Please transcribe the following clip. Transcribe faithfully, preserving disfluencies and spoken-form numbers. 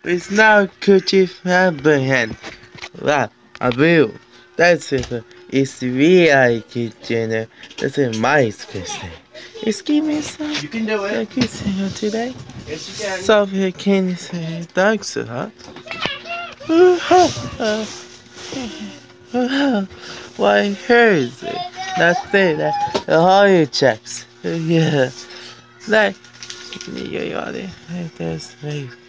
It's now Coochie Fabian. Wow, I will. That's it. It's really kitchen. That's a my space. Excuse me, some. You can do it. Kiss here today. Yes, you can. So here can you say thanks, huh? Why hers? That's it. That all your checks. Yeah. Like, you got it. That's right.